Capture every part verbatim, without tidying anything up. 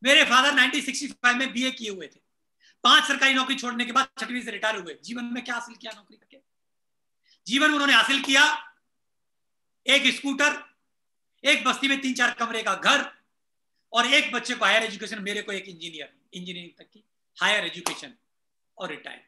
मेरे father nineteen sixty five में BA किए हुए थे। पांच सरकारी नौकरी छोड़ने के बाद छठवीं से रिटायर हुए। जीवन में क्या हासिल किया नौकरी करके? जीवन में उन्होंने हासिल किया एक स्कूटर, एक बस्ती में तीन चार कमरे का घर, और एक बच्चे को हायर एजुकेशन, मेरे को एक इंजीनियर, इंजीनियरिंग तक की हायर एजुकेशन, और रिटायर।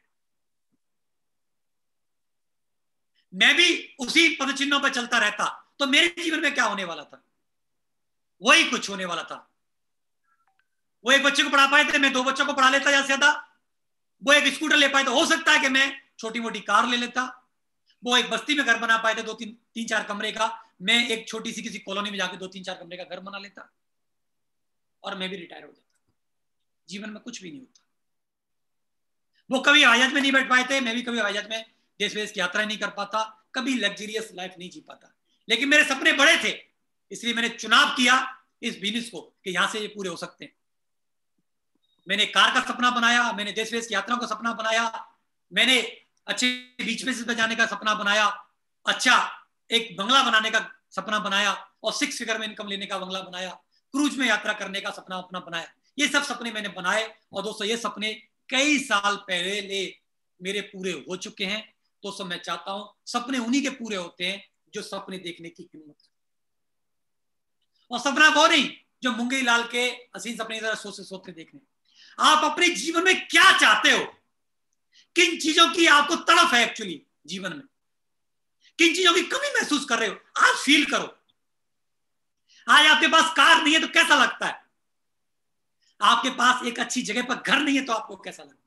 मैं भी उसी पदचिन्हों पर चलता रहता तो मेरे जीवन में क्या होने वाला था? वही कुछ होने वाला था। वो एक बच्चे को पढ़ा पाए थे, मैं दो बच्चों को पढ़ा लेता ज्यादा से ज्यादा। वो एक स्कूटर ले पाए तो हो सकता है कि मैं छोटी मोटी कार ले लेता। वो एक बस्ती में घर बना पाए थे दो तीन तीन चार कमरे का, मैं एक छोटी सी किसी कॉलोनी में जाके दो तीन चार कमरे का घर बना लेता, और मैं भी रिटायर हो जाता। जीवन में कुछ भी नहीं होता। वो कभी हवाई जहाज में नहीं बैठ पाए थे, मैं भी कभी हवाई जहाज में देश विदेश की यात्रा नहीं कर पाता, कभी लग्जरियस लाइफ नहीं जी पाता। लेकिन मेरे सपने बड़े थे, इसलिए मैंने चुनाव किया इस बिजनेस को कि यहां से ये पूरे हो सकते हैं। मैंने कार का सपना बनाया, मैंने देश विदेश की यात्रा का सपना बनाया, मैंने अच्छे बीच में पे जाने का सपना बनाया, अच्छा एक बंगला बनाने का सपना बनाया, और सिक्स फिगर में इनकम लेने का बंगला बनाया, क्रूज में यात्रा करने का सपना अपना बनाया। ये सब सपने मैंने बनाए, और दोस्तों ये सपने कई साल पहले मेरे पूरे हो चुके हैं। दोस्तों मैं चाहता हूं सपने उन्हीं के पूरे होते हैं जो सपने देखने की हिम्मत रखते हैं, और सपना वो नहीं जो मुंगेरी लाल के हसीन सपने जरा सोचते सोचते देखने। आप अपने जीवन में क्या चाहते हो? किन चीजों की आपको तड़प है एक्चुअली जीवन में? किन चीजों की कमी महसूस कर रहे हो? आज फील करो। आज आपके पास कार नहीं है तो कैसा लगता है? आपके पास एक अच्छी जगह पर घर नहीं है तो आपको कैसा लगता है?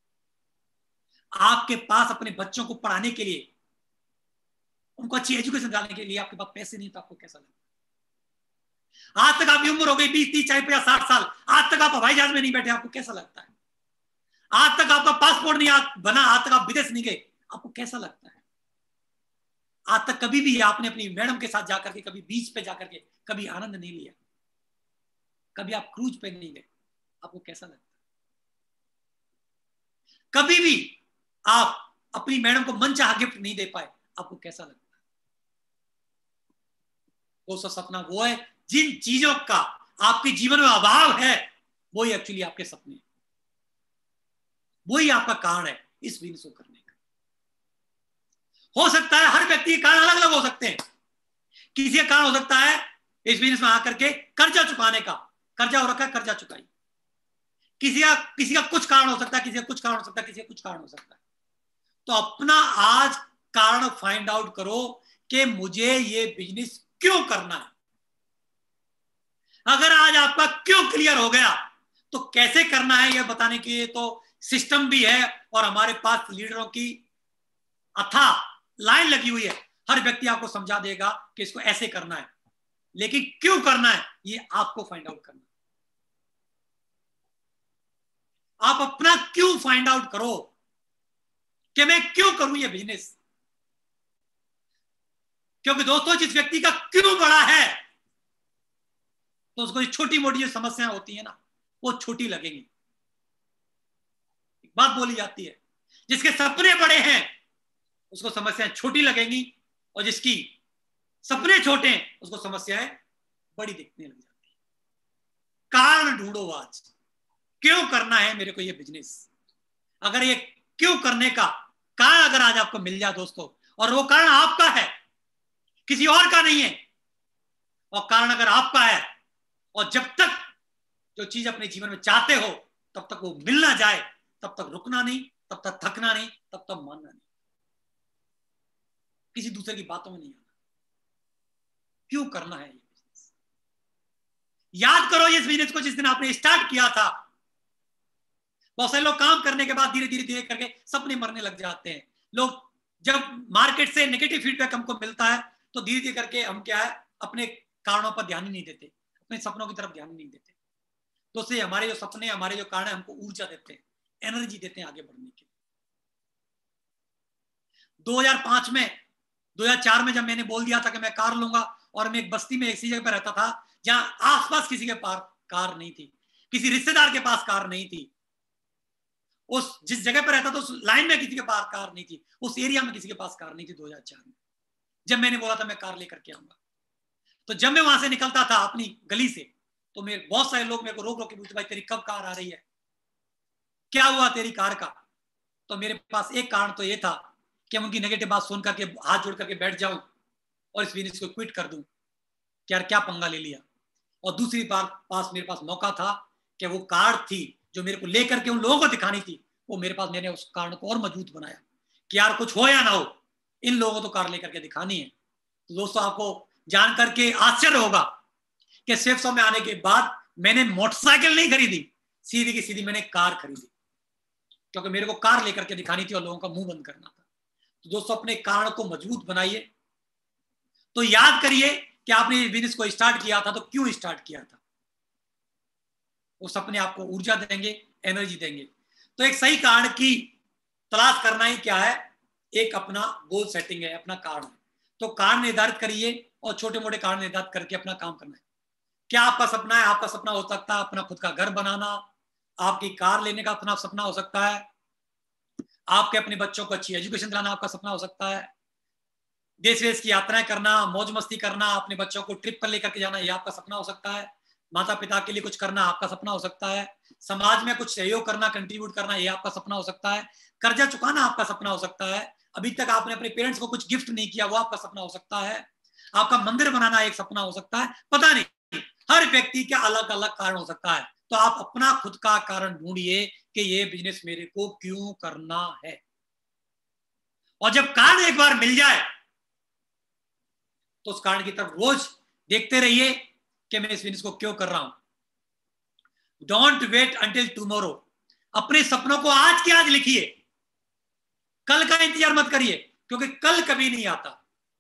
आपके पास अपने बच्चों को पढ़ाने के लिए, उनको अच्छी एजुकेशन डालने के लिए आपके पास पैसे नहीं तो आपको कैसा लगता है? आज तक आपकी उम्र हो गई बीस तीस चालीस पचास साठ साल, आज तक आप हवाई जहाज में नहीं बैठे, आपको कैसा लगता है? आज तक आपका पासपोर्ट नहीं बना, आज तक आप विदेश नहीं गए, आपको कैसा लगता है? आज तक कभी भी आपने अपनी मैडम के साथ जाकर के कभी बीच पे जाकर के कभी आनंद नहीं लिया, कभी आप क्रूज पे नहीं गए, आपको कैसा लगता है? कभी भी आप अपनी मैडम को मनचाहा गिफ्ट नहीं दे पाए, आपको कैसा लगता है? वो सब सपना वो है जिन चीजों का आपके जीवन में अभाव है, वही एक्चुअली आपके सपने, वही आपका कारण है इस बिजनेस को करने का। हो सकता है हर व्यक्ति के कारण अलग अलग हो सकते हैं। किसी का कारण हो सकता है इस बिजनेस में आकर के कर्जा चुकाने का, कर्जा हो रखा है, कर्जा चुकाई। किसी का किसी का कुछ कारण हो सकता है, किसी का कुछ कारण हो सकता है, किसी का कुछ कारण हो सकता है। तो अपना आज कारण फाइंड आउट करो कि मुझे ये बिजनेस क्यों करना है। अगर आज आपका क्यों क्लियर हो गया तो कैसे करना है यह बताने के लिए तो सिस्टम भी है, और हमारे पास लीडरों की अथाह लाइन लगी हुई है। हर व्यक्ति आपको समझा देगा कि इसको ऐसे करना है, लेकिन क्यों करना है ये आपको फाइंड आउट करना है। आप अपना क्यों फाइंड आउट करो कि मैं क्यों करूं ये बिजनेस। क्योंकि दोस्तों जिस व्यक्ति का क्यों बड़ा है तो उसको छोटी मोटी जो समस्याएं होती है ना वो छोटी लगेंगी। एक बात बोली जाती है, जिसके सपने बड़े हैं उसको समस्याएं छोटी लगेंगी, और जिसकी सपने छोटे हैं उसको समस्याएं बड़ी दिखने लग जाती है। कारण ढूंढो आज, क्यों करना है मेरे को ये बिजनेस। अगर ये क्यों करने का कारण अगर आज आपको मिल जाए दोस्तों, और वो कारण आपका है, किसी और का नहीं है, और कारण अगर आपका है, और जब तक जो चीज अपने जीवन में चाहते हो तब तक वो मिल ना जाए, तब तक रुकना नहीं, तब तक थकना नहीं, तब तक मानना नहीं, किसी दूसरे की बातों में नहीं आना। क्यों करना है ये बिजनेस? याद करो इस बिजनेस को जिस दिन आपने स्टार्ट किया था। बहुत सारे लोग काम करने के बाद धीरे धीरे धीरे करके सपने मरने लग जाते हैं। लोग जब मार्केट से नेगेटिव फीडबैक हमको मिलता है तो धीरे धीरे करके हम क्या है अपने कारणों पर ध्यान ही नहीं देते, अपने सपनों की तरफ ध्यान नहीं देते। तो से हमारे जो सपने, हमारे जो कारण है, हमको ऊर्जा देते हैं, एनर्जी देते हैं आगे बढ़ने के। दो हज़ार पाँच में, दो हज़ार चार में जब मैंने बोल दिया था कि मैं कार लूंगा, और मैं एक बस्ती में ऐसी जगह पर रहता था जहां आसपास किसी के पास कार नहीं थी, किसी रिश्तेदार के पास कार नहीं थी, उस जिस जगह पर रहता था उस लाइन में किसी के पास कार नहीं थी, उस एरिया में किसी के पास कार नहीं थी। दो हज़ार चार में जब मैंने बोला था मैं कार लेकर के आऊंगा, तो जब मैं वहां से निकलता था अपनी गली से तो मेरे बहुत सारे लोग मेरे को रोक रोक के पूछते, भाई तेरी कब कार आ रही है, क्या हुआ तेरी कार का। तो मेरे पास एक कारण तो ये था कि हम उनकी नेगेटिव बात सुन करके हाथ जोड़ करके बैठ जाऊं और इस बिजनेस को क्विट कर दूं कि यार क्या पंगा ले लिया। और दूसरी बार पास मेरे पास मौका था कि वो कार थी जो मेरे को लेकर के उन लोगों को दिखानी थी, वो मेरे पास, मैंने उस कारण को और मजबूत बनाया कि यार कुछ हो या ना हो, इन लोगों को तो कार लेकर के दिखानी है। तो दोस्तों आपको जान करके आश्चर्य होगा कि सेफ शॉप में आने के बाद मैंने मोटरसाइकिल नहीं खरीदी, सीधी की सीधी मैंने कार खरीदी, क्योंकि मेरे को कार लेकर के दिखानी थी और लोगों का मुंह बंद करना था। तो दोस्तों अपने कारण को मजबूत बनाइए। तो याद करिए कि आपने इस बिजनेस को स्टार्ट किया था तो क्यों स्टार्ट किया था। वो सपने आपको ऊर्जा देंगे, एनर्जी देंगे। तो एक सही कारण की तलाश करना ही क्या है, एक अपना गोल सेटिंग है, अपना कारण है। तो कारण निर्धारित करिए और छोटे मोटे कारण निर्धारित करके अपना काम करना है। क्या आपका सपना है? आपका सपना हो सकता है अपना खुद का घर बनाना, आपकी कार लेने का अपना सपना हो सकता है, आपके अपने बच्चों को अच्छी एजुकेशन दिलाना आपका सपना हो सकता है, देश विदेश की यात्राएं करना, मौज मस्ती करना, अपने बच्चों को ट्रिप पर लेकर के जाना, ये आपका सपना हो सकता है, माता पिता के लिए कुछ करना आपका सपना हो सकता है, समाज में कुछ सहयोग करना, कंट्रीब्यूट करना, ये आपका सपना हो सकता है, कर्जा चुकाना आपका सपना हो सकता है, अभी तक आपने अपने पेरेंट्स को कुछ गिफ्ट नहीं किया वो आपका सपना हो सकता है, आपका मंदिर बनाना एक सपना हो सकता है। पता नहीं, हर व्यक्ति का अलग अलग कारण हो सकता है। तो आप अपना खुद का कारण ढूंढिए कि ये बिजनेस मेरे को क्यों करना है। और जब कारण एक बार मिल जाए तो उस कारण की तरफ रोज देखते रहिए कि मैं इस बिजनेस को क्यों कर रहा हूं। Don't wait until tomorrow. अपने सपनों को आज के आज लिखिए, कल का इंतजार मत करिए, क्योंकि कल कभी नहीं आता,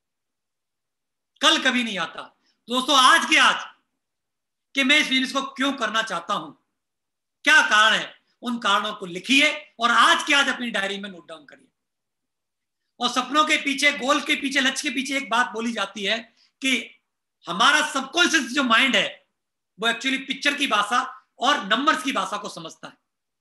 कल कभी नहीं आता। दोस्तों आज के आज कि मैं इस बिजनेस को क्यों करना चाहता हूं, क्या कारण है, उन कारणों को लिखिए और आज के आज अपनी डायरी में नोट डाउन करिए। और सपनों के पीछे, गोल के पीछे, लक्ष्य के पीछे एक बात बोली जाती है कि हमारा सबकॉन्शियस जो माइंड है वो एक्चुअली पिक्चर की भाषा और नंबर्स की भाषा को समझता है।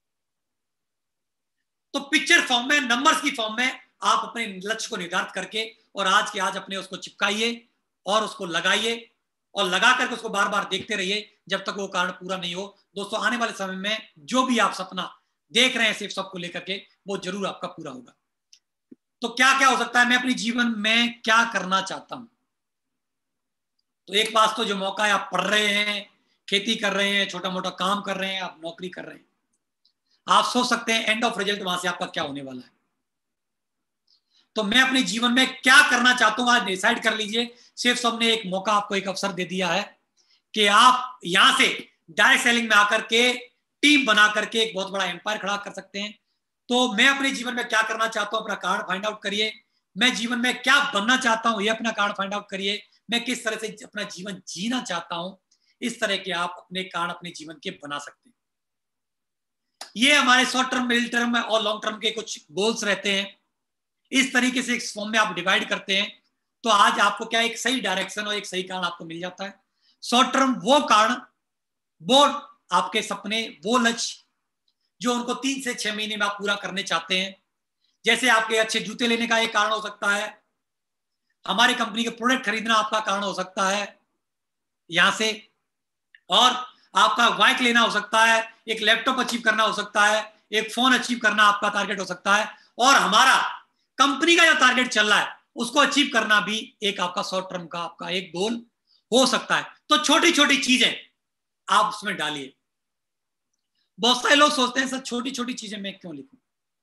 तो पिक्चर फॉर्म में, नंबर्स की फॉर्म में आप अपने लक्ष्य को निर्धारित करके और आज के आज अपने उसको चिपकाइए और उसको लगाइए और लगा करके उसको बार बार देखते रहिए जब तक वो कारण पूरा नहीं हो। दोस्तों आने वाले समय में जो भी आप सपना देख रहे हैं सिर्फ सबको लेकर के, वो जरूर आपका पूरा होगा। तो क्या क्या हो सकता है, मैं अपने जीवन में क्या करना चाहता हूं। तो एक पास तो जो मौका है, आप पढ़ रहे हैं, खेती कर रहे हैं, छोटा मोटा काम कर रहे हैं, आप नौकरी कर रहे हैं, आप सोच सकते हैं एंड ऑफ रिजल्ट वहां से आपका क्या होने वाला है। तो मैं अपने जीवन में क्या करना चाहता हूं आज डिसाइड कर लीजिए। सिर्फ सबने एक मौका, आपको एक अवसर दे दिया है कि आप यहां से डायरेक्ट सेलिंग में आकर के टीम बना करके एक बहुत बड़ा एम्पायर खड़ा कर सकते हैं। तो मैं अपने जीवन में क्या करना चाहता हूं, अपना कारण फाइंड आउट करिए। मैं जीवन में क्या बनना चाहता हूं, ये अपना कारण फाइंड आउट करिए। मैं किस तरह से अपना जीवन जीना चाहता हूं, इस तरह के आप अपने कारण अपने जीवन के बना सकते हैं। ये हमारे शॉर्ट टर्म, मिडिल टर्म और लॉन्ग टर्म के कुछ गोल्स रहते हैं। इस तरीके से इस फॉर्म में आप डिवाइड करते हैं तो आज आपको क्या एक सही डायरेक्शन और एक सही कारण आपको मिल जाता है। शॉर्ट टर्म वो कारण, वो आपके सपने, वो लक्ष्य जो उनको तीन से छह महीने में आप पूरा करने चाहते हैं। जैसे आपके अच्छे जूते लेने का एक कारण हो सकता है, हमारी कंपनी के प्रोडक्ट खरीदना आपका कारण हो सकता है यहां से, और आपका बाइक लेना हो सकता है, एक लैपटॉप अचीव करना हो सकता है, एक फोन अचीव करना आपका टारगेट हो सकता है, और हमारा कंपनी का जो टारगेट चल रहा है उसको अचीव करना भी एक आपका शॉर्ट टर्म का आपका एक गोल हो सकता है। तो छोटी छोटी चीजें आप उसमें डालिए। बहुत सारे लोग सोचते हैं सर छोटी छोटी चीजें मैं क्यों लिखूं।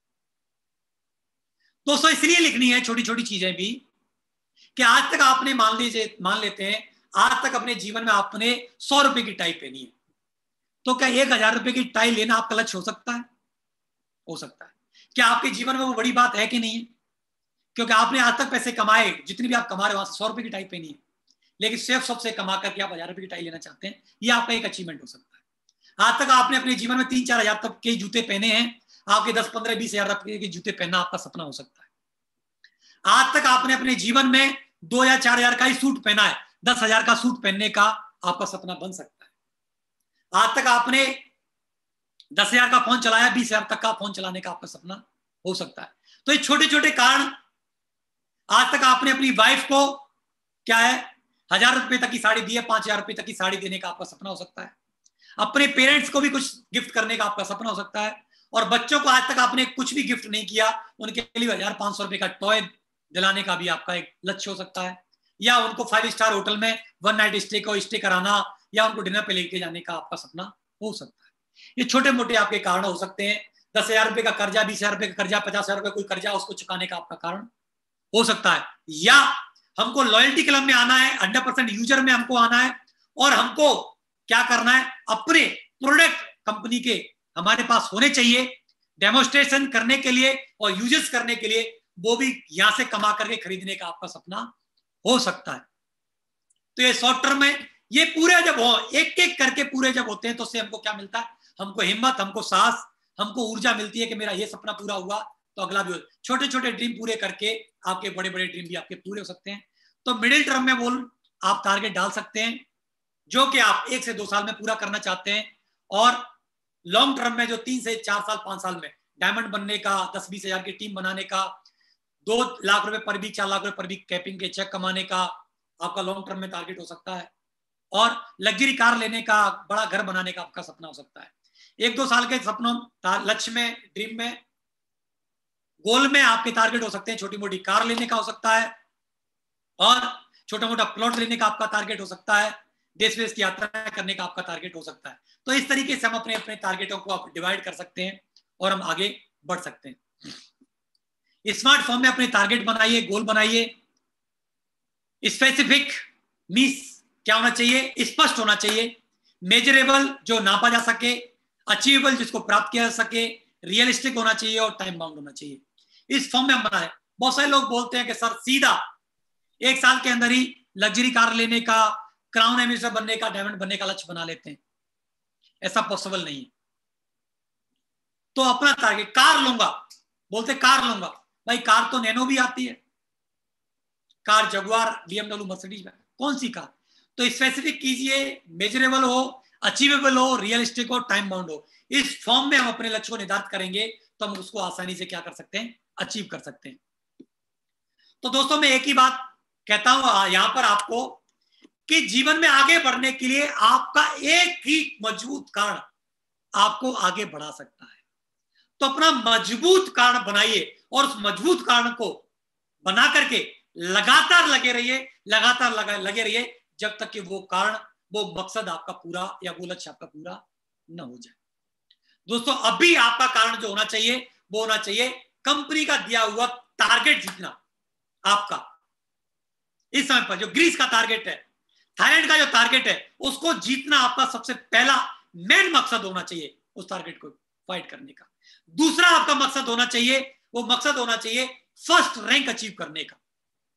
दोस्तों इसलिए लिखनी है छोटी छोटी चीजें भी कि आज तक आपने, मान लीजिए, मान लेते हैं आज तक अपने जीवन में आपने सौ रुपए की टाई पहनी है, तो क्या एक हजार रुपए की टाई लेना आपका लक्ष्य हो सकता है? हो सकता है। क्या आपके जीवन में वो बड़ी बात है कि नहीं है? क्योंकि आपने आज तक पैसे कमाए, जितनी भी आप कमा रहे हो, वहां से सौ रुपए की टाई पहनी है, लेकिन सिर्फ सबसे कमा करके आप हजार रुपए की टाई लेना चाहते हैं, ये आपका एक अचीवमेंट हो सकता है। आज तक आपने अपने जीवन में तीन चार हजार तक के जूते पहने हैं, आपके दस पंद्रह बीस हजार रुपए के जूते पहनना आपका सपना हो सकता है। आज तक आपने अपने जीवन में दो या चार हजार का ही सूट पहना है, दस हजार का सूट पहनने का आपका सपना बन सकता है। आज तक आपने दस हजार का फोन चलाया, बीस हजार तक का फोन चलाने का आपका सपना हो सकता है। तो ये छोटे छोटे कारण, आज तक आपने अपनी वाइफ को क्या है हजार रुपए तक की साड़ी दी है, पांच हजार रुपए तक की साड़ी देने का आपका सपना हो सकता है। अपने पेरेंट्स को भी कुछ गिफ्ट करने का आपका सपना हो सकता है, और बच्चों को आज तक आपने कुछ भी गिफ्ट नहीं किया, उनके लिए हजार पांच सौ रुपए का टॉय दिलाने का भी आपका एक लक्ष्य हो सकता है, या उनको फाइव स्टार होटल में वन नाइट स्टे को स्टे कराना, या उनको डिनर पे लेके जाने का आपका सपना हो सकता है। ये छोटे मोटे आपके कारण हो सकते हैं। दस हजार रुपए का कर्जा, बीस हजार रुपए का कर्जा, पचास हजार रुपए कोई कर्जा, उसको चुकाने का आपका कारण हो सकता है। या हमको लॉयल्टी क्लब में आना है, हंड्रेड परसेंट यूजर में हमको आना है, और हमको क्या करना है, अपने प्रोडक्ट कंपनी के हमारे पास होने चाहिए डेमोस्ट्रेशन करने के लिए और यूजेस करने के लिए, वो भी यहां से कमा करके खरीदने का आपका सपना हो सकता है। तो ये शॉर्ट टर्म में ये पूरे जब हो, एक एक करके पूरे जब होते हैं, तो उससे हमको क्या मिलता है, हमको हिम्मत, हमको साहस, हमको ऊर्जा मिलती है कि मेरा ये सपना पूरा हुआ तो अगला भी हो। छोटे छोटे ड्रीम पूरे करके आपके बड़े बड़े ड्रीम भी आपके पूरे हो सकते हैं। तो मिडिल टर्म में बोल आप टारगेट डाल सकते हैं जो कि आप एक से दो साल में पूरा करना चाहते हैं, और लॉन्ग टर्म में जो तीन से चार साल पांच साल में डायमंड बनने का, दस बीस हजार की टीम बनाने का, दो लाख रुपए पर वीक, चार लाख रुपए पर वीक कैपिंग के चेक कमाने का आपका लॉन्ग टर्म में टारगेट हो सकता है, और लग्जरी कार लेने का, बड़ा घर बनाने का आपका सपना हो सकता है। एक दो साल के सपनों लक्ष्य में, ड्रीम में, गोल में आपके टारगेट हो सकते हैं छोटी मोटी कार लेने का हो सकता है, और छोटा मोटा प्लॉट लेने का आपका टारगेट हो सकता है, देश विदेश की यात्रा करने का आपका टारगेट हो सकता है। तो इस तरीके से हम अपने अपने टारगेटों को आप डिवाइड कर सकते हैं और हम आगे बढ़ सकते हैं। स्मार्टफोन में अपने टारगेट बनाइए, गोल बनाइए। स्पेसिफिक मीन्स क्या होना चाहिए, स्पष्ट होना चाहिए, मेजरेबल जो नापा जा सके, अचीवेबल जिसको प्राप्त किया जा सके, रियलिस्टिक होना चाहिए और टाइम बाउंड होना चाहिए। इस फॉर्म में हम बनाए। बहुत सारे लोग बोलते हैं कि सर सीधा एक साल के अंदर ही लग्जरी कार लेने का, क्राउन एम्बेसडर बनने का, डायमंड बनने का लक्ष्य बना लेते हैं। ऐसा पॉसिबल नहीं है। तो अपना टारगेट, कार लूंगा, बोलते कार लूंगा, भाई कार तो नैनो भी आती है, कार जगुआर, बीएमडब्ल्यू, मर्सिडीज, कौन सी कार? तो स्पेसिफिक कीजिए, मेजरेबल हो, अचीवेबल हो, रियलिस्टिक हो, टाइम बाउंड हो। इस फॉर्म में हम अपने लक्ष्य को निर्धारित करेंगे तो हम उसको आसानी से क्या कर सकते हैं, अचीव कर सकते हैं। तो दोस्तों मैं एक ही बात कहता हूं यहां पर आपको कि जीवन में आगे बढ़ने के लिए आपका एक ही मजबूत कारण आपको आगे बढ़ा सकता है। तो अपना मजबूत कारण बनाइए और उस मजबूत कारण को बना करके लगातार लगे रहिए, लगातार लगा लगे रहिए जब तक कि वो कारण, वो मकसद आपका पूरा या वो लक्ष्य आपका पूरा न हो जाए। दोस्तों अभी आपका कारण जो होना चाहिए वो होना चाहिए कंपनी का दिया हुआ टारगेट जीतना। आपका इस समय पर जो ग्रीस का टारगेट है, थाईलैंड का जो टारगेट है, उसको जीतना आपका सबसे पहला मेन मकसद होना चाहिए, उस टारगेट को फाइट करने का। दूसरा आपका मकसद होना चाहिए, वो मकसद होना चाहिए फर्स्ट रैंक अचीव करने का।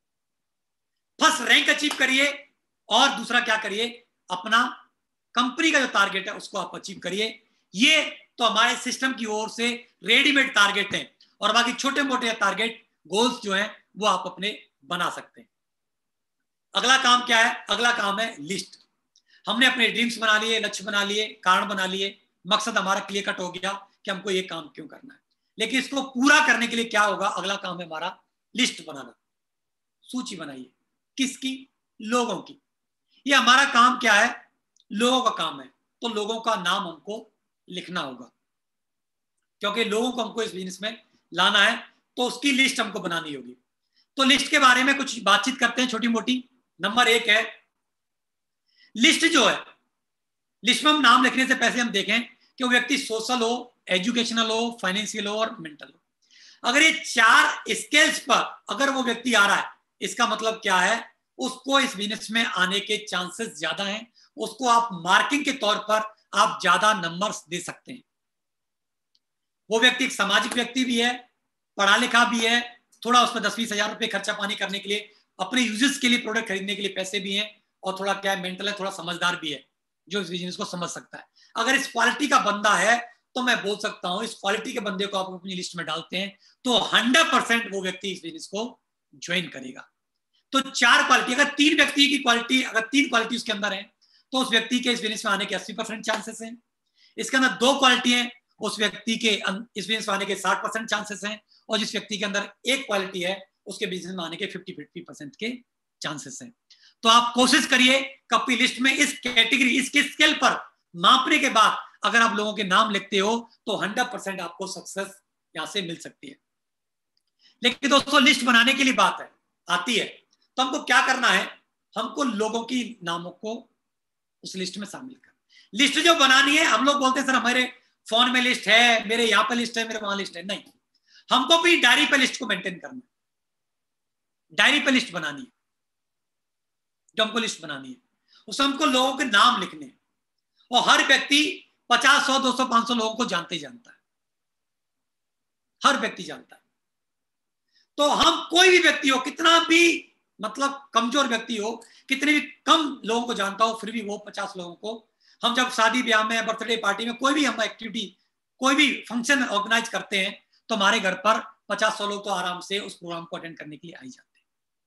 फर्स्ट रैंक अचीव करिए, और दूसरा क्या करिए, अपना कंपनी का जो टारगेट है उसको आप अचीव करिए। ये तो हमारे सिस्टम की ओर से रेडीमेड टारगेट हैं, और बाकी छोटे मोटे टारगेट, गोल्स जो हैं वो आप अपने बना सकते हैं। अगला काम क्या है? अगला काम है लिस्ट। हमने अपने ड्रीम्स बना लिए, लक्ष्य बना लिए, कारण बना लिए, मकसद हमारा क्लियर कट हो गया कि हमको ये काम क्यों करना है। लेकिन इसको पूरा करने के लिए क्या होगा? अगला काम है हमारा लिस्ट बनाना, सूची बनाइए। किसकी? लोगों की। ये हमारा काम क्या है? लोगों का काम है। तो लोगों का नाम हमको लिखना होगा, क्योंकि लोगों को हमको इस बिजनेस में लाना है, तो उसकी लिस्ट हमको बनानी होगी। तो लिस्ट के बारे में कुछ बातचीत करते हैं छोटी मोटी। नंबर एक है लिस्ट जो है, लिस्ट में हम नाम लिखने से पहले हम देखें कि वो व्यक्ति सोशल हो, एजुकेशनल हो, फाइनेंशियल हो और मेंटल हो। अगर ये चार स्केल्स पर अगर वो व्यक्ति आ रहा है, इसका मतलब क्या है? उसको इस बिजनेस में आने के चांसेस ज्यादा हैं। उसको आप मार्किंग के तौर पर आप ज्यादा नंबर्स दे सकते हैं। वो व्यक्ति एक सामाजिक व्यक्ति भी है, पढ़ा लिखा भी है, थोड़ा उसमें दस बीस हजार रुपए खर्चा पानी करने के लिए, अपने यूजर्स के लिए प्रोडक्ट खरीदने के लिए पैसे भी हैं, और थोड़ा क्या है, मेंटल है, थोड़ा समझदार भी है, जो इस बिजनेस को समझ सकता है। अगर इस क्वालिटी का बंदा है तो मैं बोल सकता हूं, इस क्वालिटी के बंदे को आप अपनी लिस्ट में डालते हैं तो हंड्रेड परसेंट वो व्यक्ति इस बिजनेस को ज्वाइन करेगा। तो चार क्वालिटी, अगर तीन व्यक्ति की क्वालिटी, अगर तीन क्वालिटी उसके अंदर है तो उस व्यक्ति के इस बिजनेस में आने के अस्सी परसेंट चांसेस हैं। इसके अंदर दो क्वालिटी है, उस व्यक्ति के इस बिजनेस में आने के साठ परसेंट चांसेस हैं, और जिस व्यक्ति के अंदर एक क्वालिटी है उसके बिजनेस में आने के फिफ्टी फिफ्टी परसेंट के चांसेस हैं। तो आप कोशिश करिए कि अपनी लिस्ट में इस कैटेगरी, इस स्केल पर मापने के बाद अगर आप लोगों के नाम लिखते हो तो हंड्रेड परसेंट आपको सक्सेस यहां से मिल सकती है। लेकिन दोस्तों लिस्ट बनाने के लिए बात है आती है, तो हमको क्या करना है, हमको लोगों की नामों को उस लिस्ट में शामिल कर, लिस्ट जो बनानी है, हम लोग बोलते हैं सर हमारे फोन में लिस्ट है, मेरे यहाँ पे लिस्ट है, मेरे वहां लिस्ट है, नहीं, हमको भी डायरी पे लिस्ट को मेंटेन करना है, डायरी पे लिस्ट बनानी है, जो हमको लिस्ट बनानी है उसमें हमको लोगों के नाम लिखने हैं, और हर व्यक्ति पचास सौ दो सौ पांच सौ लोगों को जानते ही जानता है, हर व्यक्ति जानता है। तो हम कोई भी व्यक्ति हो, कितना भी मतलब कमजोर व्यक्ति हो, कितने भी कम लोगों को जानता हो, फिर भी वो पचास लोगों को, हम जब शादी ब्याह में, बर्थडे पार्टी में, कोई भी हम एक्टिविटी, कोई भी फंक्शन ऑर्गेनाइज करते हैं, तो हमारे घर पर पचास सौ लोग तो आराम से उस प्रोग्राम को अटेंड करने के लिए आ ही जाते हैं।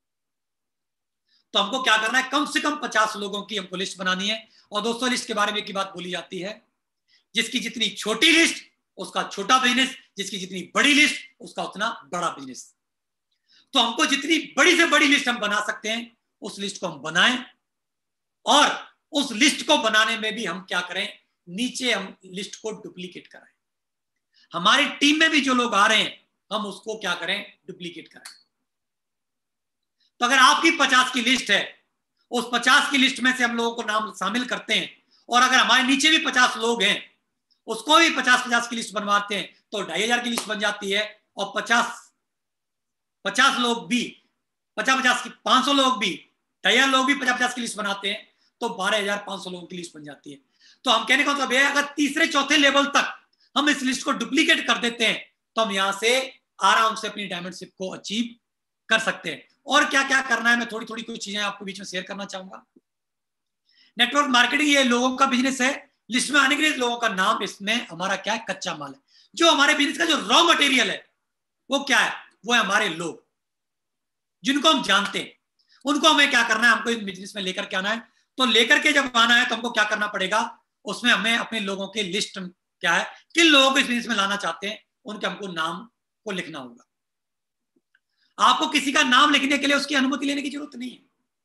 तो हमको क्या करना है, कम से कम पचास लोगों की हमको लिस्ट बनानी है। और दोस्तों लिस्ट के बारे में की बात बोली जाती है, जिसकी जितनी छोटी लिस्ट उसका छोटा बिजनेस, जिसकी जितनी बड़ी लिस्ट उसका उतना बड़ा बिजनेस। तो हमको जितनी बड़ी से बड़ी लिस्ट हम बना सकते हैं उस लिस्ट को हम बनाएं, और उस लिस्ट को बनाने में भी हम क्या करें, नीचे हम लिस्ट को डुप्लीकेट कराएं। हमारी टीम में भी जो लोग आ रहे हैं हम उसको क्या करें, डुप्लीकेट करें। तो अगर आपकी पचास की लिस्ट है, उस पचास की लिस्ट में से हम लोगों को नाम शामिल करते हैं, और अगर हमारे नीचे भी पचास लोग हैं उसको भी पचास पचास की लिस्ट बनवाते हैं, तो ढाई हजार की लिस्ट बन जाती है। और पचास पचास लोग भी, पचास पचास की पांच सौ लोग भी, ढाई हजार लोग भी पचास पचास की लिस्ट बनाते हैं, तो बारह हजार पांच सौ लोगों की लिस्ट बन जाती है। तो हम कहने का मतलब है, अगर तीसरे चौथे लेवल तक हम इस लिस्ट को डुप्लीकेट कर देते हैं तो हम यहां से आराम से अपनी डायमंडशिप को अचीव कर सकते हैं। और क्या क्या करना है, मैं थोड़ी थोड़ी कुछ चीजें आपको बीच में शेयर करना चाहूंगा। नेटवर्क मार्केटिंग ये लोगों का बिजनेस है। लिस्ट में आने के लिए लोगों का नाम, इसमें हमारा क्या है, कच्चा माल है। जो हमारे बिजनेस का जो रॉ मटेरियल है वो क्या है, वो है हमारे लोग, जिनको हम जानते हैं। उनको हमें क्या करना है, हमको इस बिजनेस में लेकर के आना है। तो लेकर के जब आना है तो हमको क्या करना पड़ेगा, उसमें हमें अपने लोगों के लिस्ट क्या है, किन लोगों को इस बिजनेस में लाना चाहते हैं, उनके हमको नाम को लिखना होगा। आपको किसी का नाम लिखने के लिए उसकी अनुमति लेने की जरूरत नहीं है।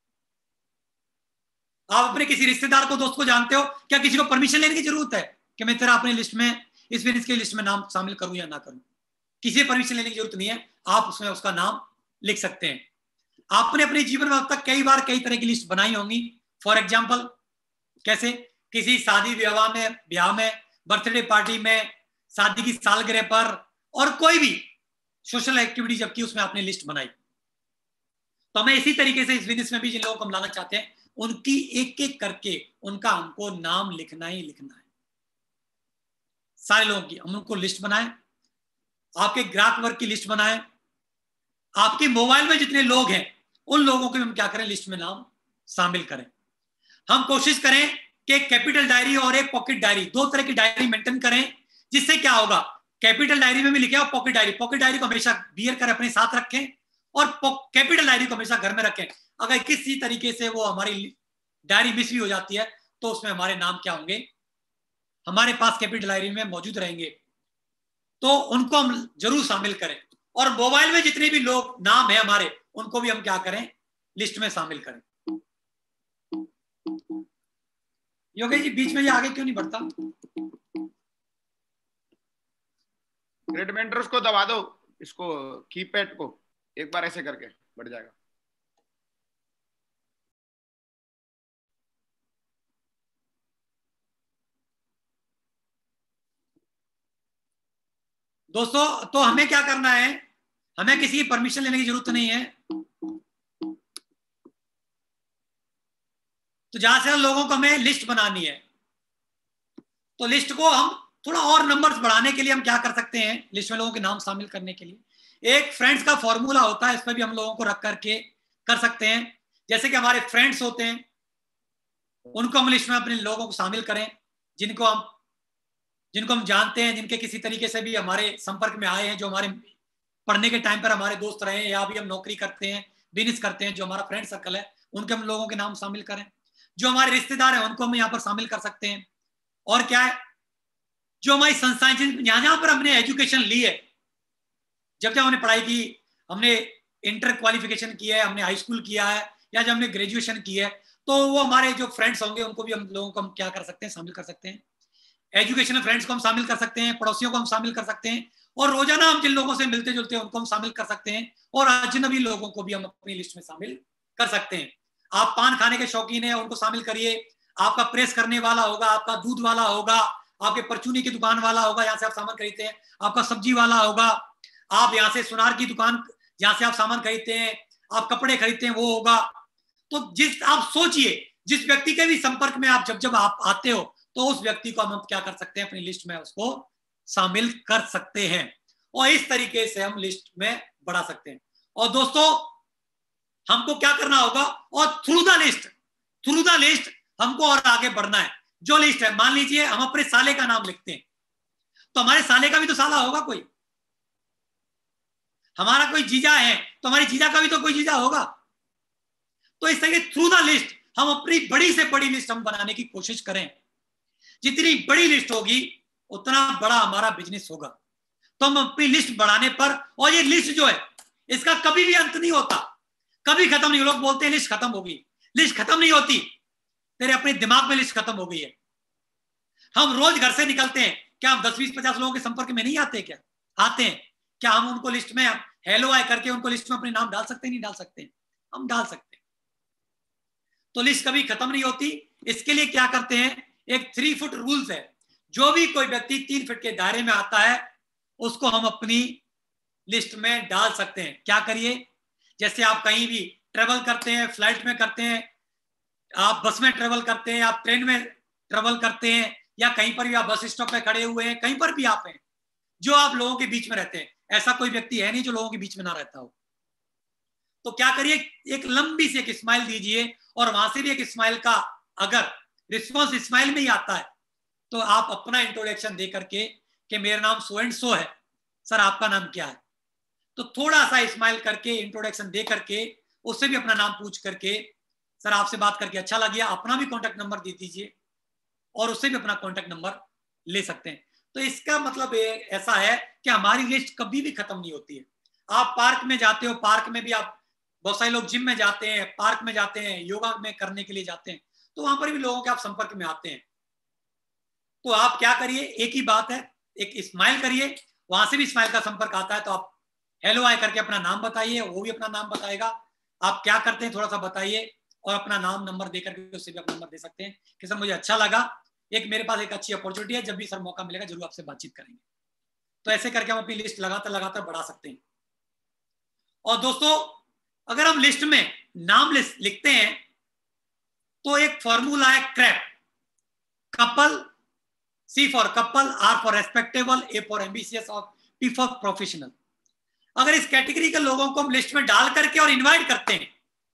आप अपने किसी रिश्तेदार को, दोस्त को जानते हो, क्या किसी को परमिशन लेने की जरूरत है कि मैं तेरा अपने लिस्ट में, इस बिजनेस के लिस्ट में नाम शामिल करूं या ना करूं? किसी परमिशन लेने की जरूरत नहीं है, आप उसमें उसका नाम लिख सकते हैं। आपने अपने जीवन में अब तक कई बार कई तरह की लिस्ट बनाई होंगी। फॉर एग्जाम्पल, कैसे, किसी शादी विवाह में, ब्याह में, बर्थडे पार्टी में, शादी की सालगिरह पर, और कोई भी सोशल एक्टिविटी जब की उसमें आपने लिस्ट बनाई। तो हमें इसी तरीके से इस बिजनेस में भी जिन लोगों को हम लाना चाहते हैं उनकी एक एक करके उनका हमको नाम लिखना ही लिखना है। सारे लोगों की हम उनको लिस्ट बनाएं, आपके ग्राहक वर्ग की लिस्ट बनाएं, आपके मोबाइल में जितने लोग हैं उन लोगों को हम क्या करें, लिस्ट में नाम शामिल करें। हम कोशिश करें कि एक कैपिटल डायरी और एक पॉकेट डायरी, दो तरह की डायरी मेंटेन करें, जिससे क्या होगा, कैपिटल डायरी में भी लिखे और पॉकेट डायरी, पॉकेट डायरी को हमेशा बियर कर अपने साथ रखें और कैपिटल डायरी को हमेशा घर में रखें। अगर किसी तरीके से वो हमारी डायरी मिस भी हो जाती है तो उसमें हमारे नाम क्या होंगे, हमारे पास कैपिटल डायरी में मौजूद रहेंगे, तो उनको हम जरूर शामिल करें। और मोबाइल में जितने भी लोग नाम है हमारे, उनको भी हम क्या करें, लिस्ट में शामिल करें। योगेश जी बीच में ये आगे क्यों नहीं बढ़ता? ग्रेड मेंटर्स को दबा दो, इसको कीपैड को एक बार ऐसे करके बढ़ जाएगा। दोस्तों तो हमें क्या करना है, हमें किसी की परमिशन लेने की जरूरत नहीं है। तो जहां से लोगों को हमें लिस्ट बनानी है, तो लिस्ट को हम थोड़ा और नंबर्स बढ़ाने के लिए हम क्या कर सकते हैं, लिस्ट में लोगों के नाम शामिल करने के लिए एक फ्रेंड्स का फॉर्मूला होता है, इस पर भी हम लोगों को रख करके कर सकते हैं। जैसे कि हमारे फ्रेंड्स होते हैं, उनको हम लिस्ट में अपने लोगों को शामिल करें, जिनको हम जिनको हम जानते हैं, जिनके किसी तरीके से भी हमारे संपर्क में आए हैं, जो हमारे पढ़ने के टाइम पर हमारे दोस्त रहे हैं, या भी हम नौकरी करते हैं, बिजनेस करते हैं, जो हमारा फ्रेंड सर्कल है, उनके हम लोगों के नाम शामिल करें। जो हमारे रिश्तेदार हैं उनको हम यहाँ पर शामिल कर सकते हैं। और क्या है, जो हमारी संस्थाएं, जहां जहां पर हमने एजुकेशन ली है, जब जब हमने पढ़ाई की, हमने इंटर क्वालिफिकेशन किया है, हमने हाई स्कूल किया है, या जब हमने ग्रेजुएशन की है, तो वो हमारे जो फ्रेंड्स होंगे उनको भी हम लोगों को हम क्या कर सकते हैं, शामिल कर सकते हैं। एजुकेशनल फ्रेंड्स को हम शामिल कर सकते हैं, पड़ोसियों को हम शामिल कर सकते हैं, और रोजाना हम जिन लोगों से मिलते जुलते हैं उनको हम शामिल कर सकते हैं, और अजनबी लोगों को भी हम अपनी लिस्ट में शामिल कर सकते हैं। आप पान खाने के शौकीन हैं, उनको शामिल करिए। आपका प्रेस करने वाला होगा, आपका दूध वाला होगा, आपके परचूनी की दुकान वाला होगा, यहाँ से आप सामान खरीदते हैं, आपका सब्जी वाला होगा, आप यहाँ से सुनार की दुकान जहाँ से आप सामान खरीदते हैं, आप कपड़े खरीदते हैं, वो होगा। तो जिस आप सोचिए, जिस व्यक्ति के भी संपर्क में आप जब जब आप आते हो तो उस व्यक्ति को हम क्या कर सकते हैं, अपनी लिस्ट में उसको शामिल कर सकते हैं, और इस तरीके से हम लिस्ट में बढ़ा सकते हैं। और दोस्तों हमको क्या करना होगा, और through the list through the list हमको और आगे बढ़ना है। जो लिस्ट है, मान लीजिए हम अपने साले का नाम लिखते हैं, तो हमारे साले का भी तो साला होगा कोई, हमारा कोई जीजा है तो हमारी जीजा का भी तो कोई जीजा होगा। तो इस तरह थ्रू द लिस्ट हम अपनी बड़ी से बड़ी लिस्ट हम बनाने की कोशिश करें। जितनी बड़ी लिस्ट होगी उतना बड़ा हमारा बिजनेस होगा। तो हम अपनी लिस्ट बढ़ाने पर, और ये लिस्ट जो है इसका कभी भी अंत नहीं होता, कभी खत्म नहीं। लोग बोलते हैं लिस्ट खत्म होगी, लिस्ट खत्म नहीं होती, तेरे अपने दिमाग में लिस्ट खत्म हो गई है। हम रोज घर से निकलते हैं, क्या हम दस बीस पचास लोगों के संपर्क में नहीं आते? क्या आते हैं? क्या हम उनको लिस्ट में हेलो आए करके उनको लिस्ट में अपने नाम डाल सकते हैं? नहीं डाल सकते? हम डाल सकते हैं। तो लिस्ट कभी खत्म नहीं होती। इसके लिए क्या करते हैं, एक थ्री फुट रूल्स है। जो भी कोई व्यक्ति तीन फीट के दायरे में आता है उसको हम अपनी लिस्ट में डाल सकते हैं। क्या करिए, जैसे आप कहीं भी ट्रेवल करते हैं, फ्लाइट में करते हैं, आप बस में ट्रेवल करते हैं, आप ट्रेन में ट्रेवल करते हैं, या कहीं पर भी आप बस स्टॉप पे खड़े हुए हैं, कहीं पर भी आप हैं, जो आप लोगों के बीच में रहते हैं, ऐसा कोई व्यक्ति है नहीं जो लोगों के बीच में ना रहता हो। तो क्या करिए, एक लंबी सी एक स्माइल दीजिए, और वहां से भी एक स्माइल का अगर रिस्पॉन्स स्माइल में ही आता है तो आप अपना इंट्रोडक्शन दे करके कि मेरा नाम सो एंड सो है, सर आपका नाम क्या है, तो थोड़ा सा स्माइल करके इंट्रोडक्शन दे करके उससे भी अपना नाम पूछ करके, सर आपसे बात करके अच्छा लगा, अपना भी कॉन्टेक्ट नंबर दे दीजिए और उससे भी अपना कॉन्टेक्ट नंबर ले सकते हैं। तो इसका मतलब ऐसा है कि हमारी लिस्ट कभी भी खत्म नहीं होती है। आप पार्क में जाते हो, पार्क में भी आप, बहुत सारे लोग जिम में जाते हैं, पार्क में जाते हैं, योगा में करने के लिए जाते हैं, तो वहां पर भी लोगों के आप संपर्क में आते हैं। तो आप क्या करिए, एक ही बात है, एक स्माइल करिए, वहां से भी स्माइल का संपर्क आता है तो आप हेलो आए करके अपना नाम बताइए, वो भी अपना नाम बताएगा, आप क्या करते हैं थोड़ा सा बताइए, और अपना नाम नंबर दे करके उससे भी अपना नंबर दे सकते हैं कि सर मुझे अच्छा लगा, एक मेरे पास एक अच्छी अपॉर्चुनिटी है, जब भी सर मौका मिलेगा जरूर आपसे बातचीत करेंगे। तो ऐसे करके हम अपनी लिस्ट लगातार लगातार बढ़ा सकते हैं। और दोस्तों अगर हम लिस्ट में नाम लिखते हैं तो एक फॉर्मूला है crap, couple, C for couple, R for respectable, A for ambitious और पी फॉर प्रोफेशनल। अगर इस कैटेगरी के लोगों को हम लिस्ट में डाल करके और इनवाइट करते हैं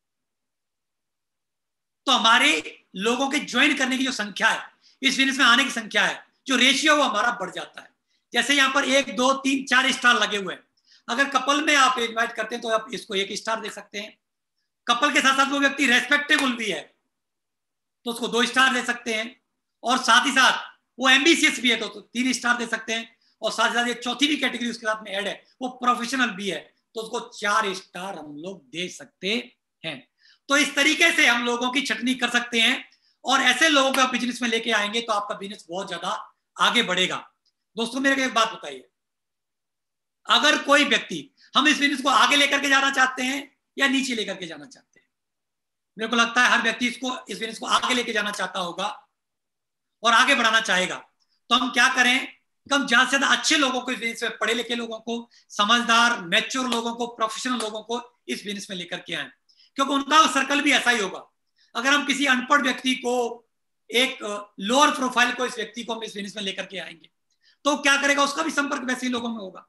तो हमारे लोगों के ज्वाइन करने की जो संख्या है, इस बिजनेस में आने की संख्या है, जो रेशियो वो हमारा बढ़ जाता है। जैसे यहाँ पर एक दो तीन चार स्टार लगे हुए हैं, अगर कपल में आप इनवाइट करते हैं तो आप इसको एक स्टार दे सकते हैं। कपल के साथ साथ वो व्यक्ति रेस्पेक्टेबल भी है तो उसको दो स्टार दे सकते हैं, और साथ ही साथ वो एम्बिशियस भी है तो, तो तीन स्टार दे सकते हैं, और साथ ही साथ एक चौथी भी कैटेगरी उसके साथ में ऐड है, वो प्रोफेशनल भी है तो उसको चार स्टार हम लोग दे सकते हैं। तो इस तरीके से हम लोगों की छटनी कर सकते हैं, और ऐसे लोगों का बिजनेस में लेके आएंगे तो आपका बिजनेस बहुत ज्यादा आगे बढ़ेगा। दोस्तों मेरे को एक बात बताइए, अगर कोई व्यक्ति, हम इस बिजनेस को आगे लेकर के जाना चाहते हैं या नीचे लेकर के जाना चाहते हैं? मेरे को लगता है हर व्यक्ति इसको इस बिजनेस को आगे लेके जाना चाहता होगा और आगे बढ़ाना चाहेगा। तो हम क्या करें, कम ज्यादा से ज्यादा अच्छे लोगों को इस बिजनेस में, पढ़े लिखे लोगों को, समझदार मैच्योर लोगों को, प्रोफेशनल लोगों को इस बिजनेस में लेकर के आए, क्योंकि उनका सर्कल भी ऐसा ही होगा। अगर हम किसी अनपढ़ व्यक्ति को, एक लोअर प्रोफाइल को, इस व्यक्ति को हम इस बिजनेस में लेकर के आएंगे तो क्या करेगा, उसका भी संपर्क वैसे ही लोगों में होगा,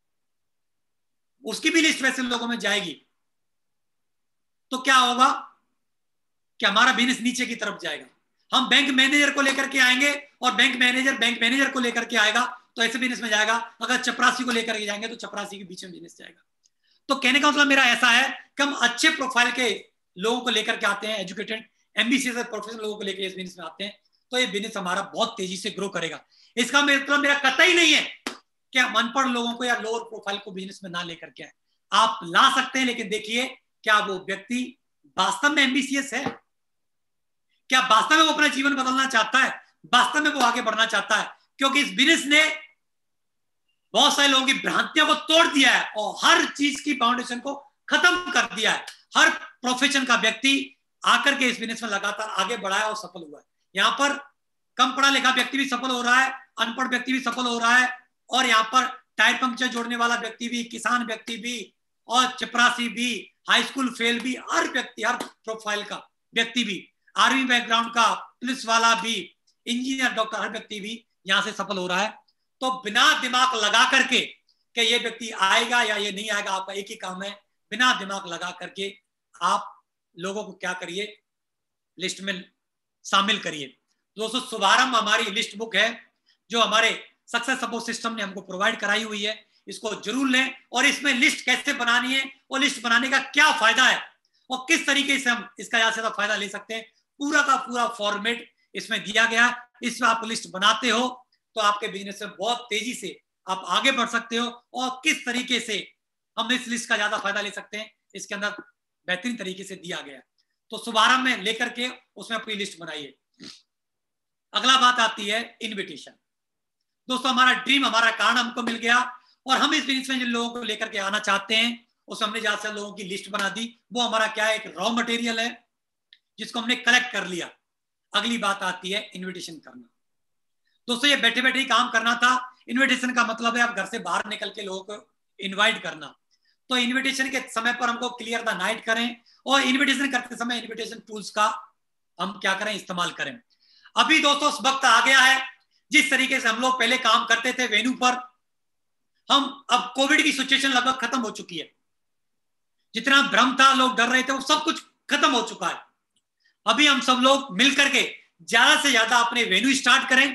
उसकी भी लिस्ट वैसे लोगों में जाएगी। तो क्या होगा कि हमारा बिजनेस नीचे की तरफ जाएगा। हम बैंक मैनेजर को लेकर के आएंगे और बैंक मैनेजर बैंक मैनेजर को लेकर के आएगा तो ऐसे बिजनेस में जाएगा। अगर चपरासी को लेकर के जाएंगे तो चपरासी के बीच में बिजनेस जाएगा। तो कहने का मतलब मेरा ऐसा है कि हम अच्छे प्रोफाइल के लोगों को लेकर के आते हैं, एजुकेटेड एमबीसीएस प्रोफेशनल लोगों को लेकर इस बिजनेस में आते हैं तो ये बिजनेस हमारा बहुत तेजी से ग्रो करेगा। इसका मतलब मेरा कतई नहीं है कि हम अनपढ़ लोगों को या लोअर प्रोफाइल को बिजनेस में ना लेकर के आए। आप ला सकते हैं, लेकिन देखिए क्या वो व्यक्ति वास्तव में एम्बिशियस है, क्या वास्तव में वो अपना जीवन बदलना चाहता है, वास्तव में वो आगे बढ़ना चाहता है? क्योंकि इस बिजनेस ने बहुत सारे लोगों की भ्रांतियों को तोड़ दिया है और हर चीज की फाउंडेशन को खत्म कर दिया है। हर प्रोफेशन का व्यक्ति आकर के इस बिजनेस में लगातार आगे बढ़ा है और सफल हुआ है। यहाँ पर कम पढ़ा लिखा व्यक्ति भी सफल हो रहा है, अनपढ़ व्यक्ति भी सफल हो रहा है, और यहाँ पर टायर पंक्चर जोड़ने वाला व्यक्ति भी, किसान व्यक्ति भी, और चपरासी भी, हाई स्कूल फेल भी, हर व्यक्ति, हर प्रोफाइल का व्यक्ति भी, आर्मी बैकग्राउंड का, पुलिस वाला भी, इंजीनियर, डॉक्टर, हर व्यक्ति भी यहाँ से सफल हो रहा है। तो बिना दिमाग लगा करके कि ये व्यक्ति आएगा या ये नहीं आएगा, आपका एक ही काम है, बिना दिमाग लगा करके आप लोगों को क्या करिए, लिस्ट में शामिल करिए। दोस्तों, शुभारंभ हमारी लिस्ट बुक है जो हमारे सक्सेस सपोर्ट सिस्टम ने हमको प्रोवाइड कराई हुई है, इसको जरूर लें। और इसमें लिस्ट कैसे बनानी है और लिस्ट बनाने का क्या फायदा है और किस तरीके से हम इसका ज्यादा से ज्यादा फायदा ले सकते हैं, पूरा का पूरा फॉर्मेट इसमें दिया गया है। इसमें आप लिस्ट बनाते हो तो आपके बिजनेस में बहुत तेजी से आप आगे बढ़ सकते हो, और किस तरीके से हम इस लिस्ट का ज्यादा फायदा ले सकते हैं इसके अंदर बेहतरीन तरीके से दिया गया। तो शुभारंभ में लेकर के उसमें अपनी लिस्ट बनाइए। अगला बात आती है इनविटेशन। दोस्तों, हमारा ड्रीम, हमारा कारण हमको मिल गया और हम इस बिजनेस में जिन लोगों को लेकर के आना चाहते हैं उस हमने ज्यादा से लोगों की लिस्ट बना दी। वो हमारा क्या है, एक रॉ मटेरियल है जिसको हमने कलेक्ट कर लिया। अगली बात आती है इनविटेशन करना। दोस्तों, ये बैठे बैठे ही काम करना था। इनविटेशन का मतलब है आप घर से बाहर निकल के लोगों को इनवाइट करना। तो इनविटेशन के समय पर हमको क्लियर द नाइट करें, और इनविटेशन करते समय इनविटेशन टूल्स का हम क्या करें, इस्तेमाल करें। अभी दोस्तों वक्त आ गया है, जिस तरीके से हम लोग पहले काम करते थे वेन्यू पर, हम अब कोविड की सिचुएशन लगभग खत्म हो चुकी है। जितना भ्रम था, लोग डर रहे थे, वो सब कुछ खत्म हो चुका है। अभी हम सब लोग मिलकर के ज्यादा से ज्यादा अपने वेन्यू स्टार्ट करें,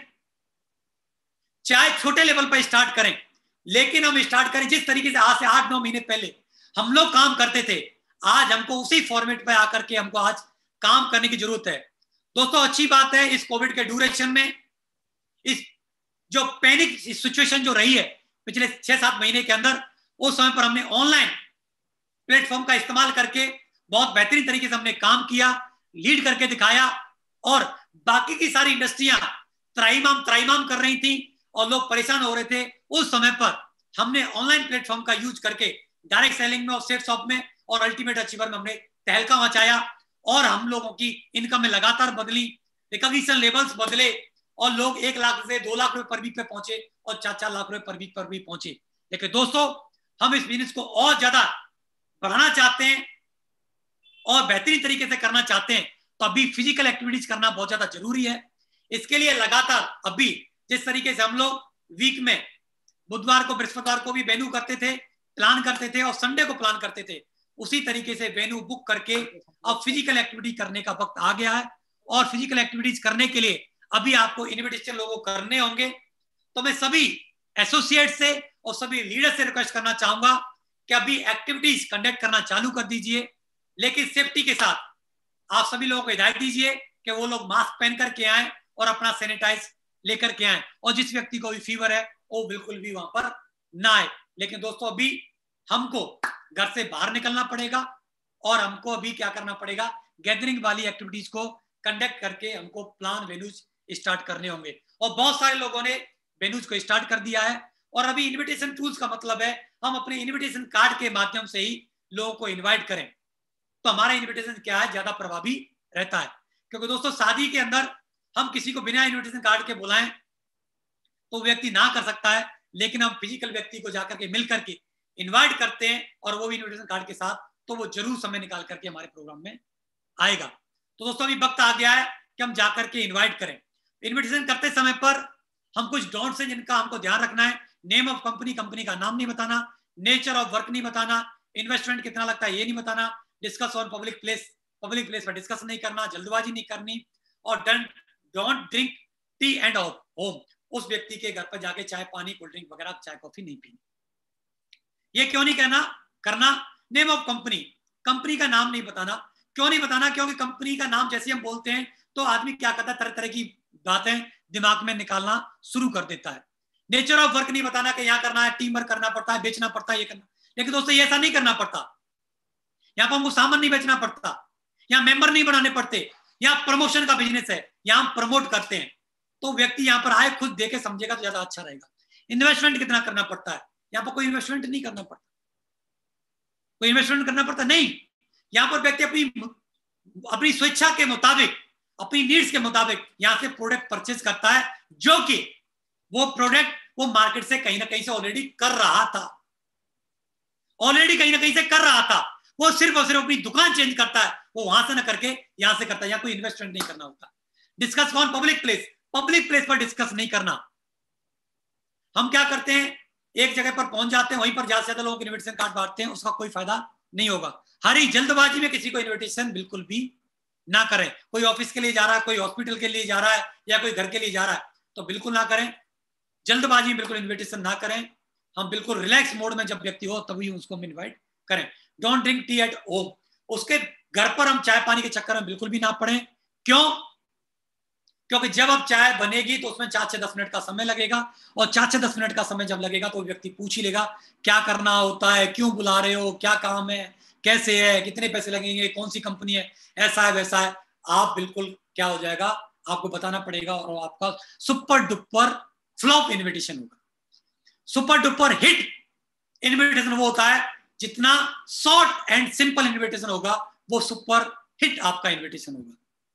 चाहे छोटे लेवल पर स्टार्ट करें, लेकिन हम स्टार्ट करें जिस तरीके से आज से आठ नौ महीने पहले हम लोग काम करते थे। आज हमको उसी फॉर्मेट पे आकर के हमको आज काम करने की जरूरत है। दोस्तों, अच्छी बात है, इस कोविड के ड्यूरेशन में, इस जो पैनिक सिचुएशन जो रही है पिछले छह सात महीने के अंदर, उस समय पर हमने ऑनलाइन प्लेटफॉर्म का इस्तेमाल करके बहुत बेहतरीन तरीके से हमने काम किया, लीड करके दिखाया, और बाकी की सारी इंडस्ट्रियां त्राइमाम त्राइमाम कर रही थी और लोग परेशान हो रहे थे। उस समय पर हमने ऑनलाइन प्लेटफॉर्म का यूज करके डायरेक्ट सेलिंग में और सेट शॉप में और अल्टीमेट अचीवर में हमने तहलका मचाया, और हम लोगों की इनकम में लगातार बदली, रिकॉग्निशन लेवल्स बदले, और लोग एक लाख से दो लाख रुपए पर वीक पे पहुंचे और चार चार लाख रुपए पर वीक पर भी पहुंचे। लेकिन दोस्तों, हम इस बिजनेस को और ज्यादा बढ़ाना चाहते हैं और बेहतरीन तरीके से करना चाहते हैं, तो अभी फिजिकल एक्टिविटीज करना बहुत ज्यादा जरूरी है। इसके लिए लगातार अभी जिस तरीके से हम लोग वीक में बुधवार को, बृहस्पतिवार को भी वेन्यू करते थे, प्लान करते थे, और संडे को प्लान करते थे, उसी तरीके से वेन्यू बुक करके अब फिजिकल एक्टिविटी करने का वक्त आ गया है। और फिजिकल एक्टिविटीज करने के लिए अभी आपको इनविटेशन लोगों को करने होंगे। तो मैं सभी एसोसिएट से और सभी लीडर से रिक्वेस्ट करना चाहूंगा कि अभी एक्टिविटीज कंडक्ट करना चालू कर दीजिए, लेकिन सेफ्टी के साथ आप सभी लोगों को हिदायत दीजिए कि वो लोग मास्क पहन करके आए और अपना सैनिटाइज लेकर के आए, और जिस व्यक्ति को भी फीवर है वो बिल्कुल भी वहां पर ना आए। लेकिन दोस्तों, अभी हमको घर से बाहर निकलना पड़ेगा और हमको अभी क्या करना पड़ेगा, गैदरिंग वाली एक्टिविटीज को कंडक्ट करके हमको प्लान वेन्यूज स्टार्ट करने होंगे। और बहुत सारे लोगों ने वेन्यूज को स्टार्ट कर दिया है, और अभी इनविटेशन टूल्स का मतलब है हम अपने इनविटेशन कार्ड के माध्यम से ही लोगों को इन्वाइट करें, तो हमारा इनविटेशन क्या है, ज्यादा प्रभावी रहता है। क्योंकि दोस्तों, शादी के अंदर हम किसी को बिना इनविटेशन कार्ड के बुलाएं तो व्यक्ति ना कर सकता है, लेकिन हम फिजिकल व्यक्ति को जाकर के मिल करके इनवाइट करते हैं और वो भी इनविटेशन कार्ड के साथ, तो वो जरूर समय निकाल करके हमारे प्रोग्राम में आएगा। तो दोस्तों, अभी वक्त आ गया है कि हम जाकर के इनवाइट करें। इनविटेशन करते समय पर हम कुछ डोंट्स हैं जिनका हमको ध्यान रखना है। नेम ऑफ कंपनी, कंपनी का नाम नहीं बताना, नेचर ऑफ वर्क नहीं बताना, इन्वेस्टमेंट कितना लगता है ये नहीं बताना, discuss on public place, public place पर डिस्कस नहीं करना, जल्दबाजी नहीं करनी, और don't drink tea and of home, उस व्यक्ति के घर पर जाके चाय पानी कोल्ड ड्रिंक वगैरह चाय कॉफी नहीं पीनी। ये क्यों नहीं कहना करना? नेम ऑफ कंपनी, कंपनी का नाम नहीं बताना। क्यों नहीं बताना? क्योंकि कंपनी का नाम जैसे हम बोलते हैं तो आदमी क्या करता है, तरह तरह की बातें दिमाग में निकालना शुरू कर देता है। नेचर ऑफ वर्क नहीं बताना कि यहाँ करना है, टीम वर्क करना पड़ता है, बेचना पड़ता है, ये करना। लेकिन दोस्तों, ये ऐसा नहीं करना पड़ता। यहाँ पर हमको सामान नहीं बेचना पड़ता, यहाँ मेंबर नहीं बनाने पड़ते, यहाँ प्रमोशन का बिजनेस है, यहाँ हम प्रमोट करते हैं, तो व्यक्ति यहाँ पर आए खुद देखे समझेगा तो ज्यादा अच्छा रहेगा। इन्वेस्टमेंट कितना करना पड़ता है? यहाँ पर कोई इन्वेस्टमेंट नहीं करना पड़ता, कोई इन्वेस्टमेंट करना पड़ता नहीं। यहाँ पर व्यक्ति अपनी अपनी स्वेच्छा के मुताबिक, अपनी नीड्स के मुताबिक यहाँ से प्रोडक्ट परचेज करता है, जो कि वो प्रोडक्ट वो मार्केट से कहीं ना कहीं से ऑलरेडी कर रहा था, ऑलरेडी कहीं ना कहीं से कर रहा था। वो सिर्फ और सिर्फ अपनी दुकान चेंज करता है, वो वहां से ना करके यहां से करता है। यहाँ कोई इन्वेस्टमेंट नहीं करना होता। Discuss on public place, public place पर डिस्कस नहीं करना। हम क्या करते हैं, एक जगह पर पहुंच जाते हैं, वहीं पर ज्यादा से ज्यादा लोगों को इन्विटेशन कार्ड बांटते हैं, उसका कोई फायदा नहीं होगा। हर ही जल्दबाजी में किसी को इन्विटेशन बिल्कुल भी ना करें। कोई ऑफिस के लिए जा रहा है, कोई हॉस्पिटल के लिए जा रहा है, या कोई घर के लिए जा रहा है, तो बिल्कुल ना करें। जल्दबाजी में बिल्कुल इन्विटेशन ना करें। हम बिल्कुल रिलैक्स मोड में जब व्यक्ति हो तभी उसको इन्वाइट करें। Don't drink tea at home, उसके घर पर हम चाय पानी के चक्कर में बिल्कुल भी ना पड़े। क्यों? क्योंकि जब अब चाय बनेगी तो उसमें चार से दस मिनट का समय लगेगा, और चार से दस मिनट का समय जब लगेगा तो व्यक्ति पूछ ही लेगा क्या करना होता है, क्यों बुला रहे हो, क्या काम है, कैसे है, कितने पैसे लगेंगे, कौन सी कंपनी है, ऐसा है वैसा है। आप बिल्कुल क्या हो जाएगा, आपको बताना पड़ेगा, और आपका सुपर डुपर फ्लॉप इन्विटेशन होगा। सुपर डुपर हिट इन्विटेशन वो होता है जितना शॉर्ट एंड सिंपल इन्विटेशन होगा वो सुपर हिट आपका इन्विटेशन होगा।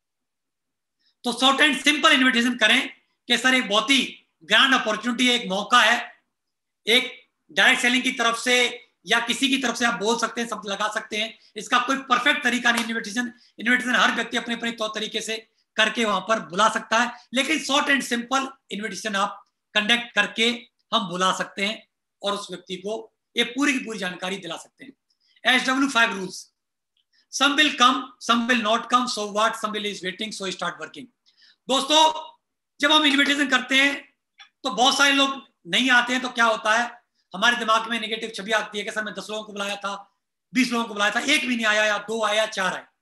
तो शॉर्ट एंड सिंपल इन्विटेशन करें कि सर एक बहुत ही ग्रैंड अपॉर्चुनिटी है, एक मौका है, एक डायरेक्ट सेलिंग की तरफ से या किसी की तरफ से आप बोल सकते हैं, शब्द लगा सकते हैं। इसका कोई परफेक्ट तरीका नहीं। इन्विटेशन इन्विटेशन हर व्यक्ति अपने अपने तौर तरीके से करके वहां पर बुला सकता है, लेकिन शॉर्ट एंड सिंपल इन्विटेशन आप कंडक्ट करके हम बुला सकते हैं और उस व्यक्ति को ये पूरी की पूरी जानकारी दिला सकते हैं। S W five rules, some will come, some will not come, so what, some will is waiting, so start working। दोस्तों जब हम इन्विटेशन करते हैं तो बहुत सारे लोग नहीं आते हैं, तो क्या होता है, हमारे दिमाग में नेगेटिव छवि आती है कि सर मैं दस लोगों को बुलाया था, बीस लोगों को बुलाया था, एक भी नहीं आया, या दो आया, चार आए।